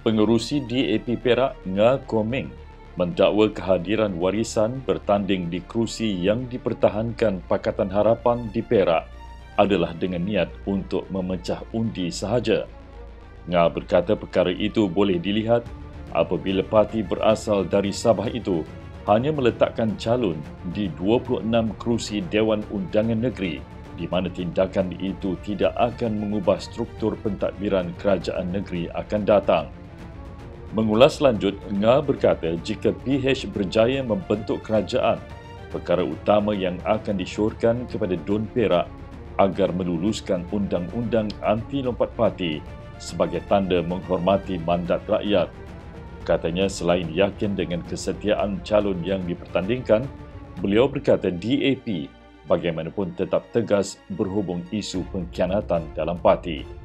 Pengerusi DAP Perak Nga Komeng mendakwa kehadiran warisan bertanding di kerusi yang dipertahankan Pakatan Harapan di Perak adalah dengan niat untuk memecah undi sahaja. Nga berkata perkara itu boleh dilihat apabila parti berasal dari Sabah itu hanya meletakkan calon di 26 kerusi Dewan Undangan Negeri di mana tindakan itu tidak akan mengubah struktur pentadbiran kerajaan negeri akan datang. Mengulas lanjut, Nga berkata jika PH berjaya membentuk kerajaan, perkara utama yang akan disyorkan kepada Dun Perak agar meluluskan undang-undang anti lompat parti sebagai tanda menghormati mandat rakyat. Katanya selain yakin dengan kesetiaan calon yang dipertandingkan, beliau berkata DAP bagaimanapun tetap tegas berhubung isu pengkhianatan dalam parti.